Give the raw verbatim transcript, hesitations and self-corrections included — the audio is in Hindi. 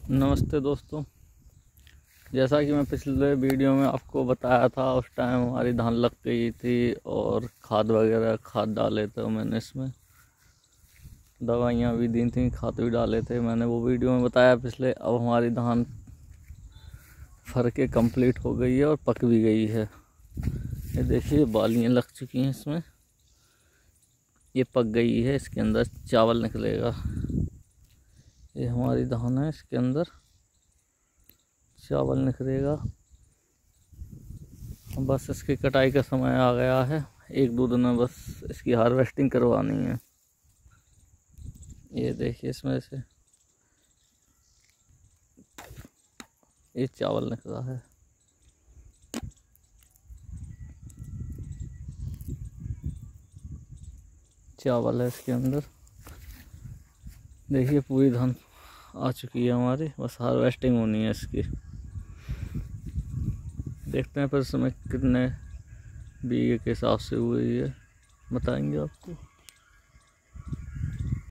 नमस्ते दोस्तों, जैसा कि मैं पिछले वीडियो में आपको बताया था, उस टाइम हमारी धान लग गई थी और खाद वगैरह खाद डाले थे मैंने, इसमें दवाइयाँ भी दी थी, खाद भी डाले थे मैंने, वो वीडियो में बताया पिछले। अब हमारी धान फर के कंप्लीट हो गई है और पक भी गई है। ये देखिए बालियाँ लग चुकी हैं इसमें, ये पक गई है। इसके अंदर चावल निकलेगा। ये हमारी धान है, इसके अंदर चावल निकलेगा। बस इसकी कटाई का समय आ गया है। एक दो दिन में बस इसकी हार्वेस्टिंग करवानी है। ये देखिए इसमें से ये चावल निकला है। चावल है इसके अंदर। देखिए पूरी धान आ चुकी है हमारी, बस हार्वेस्टिंग होनी है इसकी। देखते हैं फिर समय कितने बीघे के हिसाब से हुई है, बताएंगे आपको।